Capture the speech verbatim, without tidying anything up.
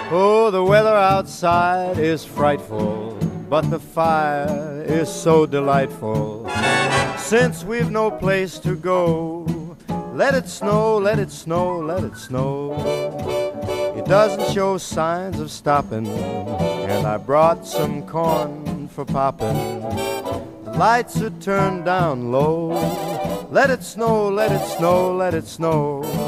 Oh, the weather outside is frightful, but the fire is so delightful. Since we've no place to go, let it snow, let it snow, let it snow. It doesn't show signs of stopping, and I brought some corn for popping. The lights are turned down low. Let it snow, let it snow, let it snow.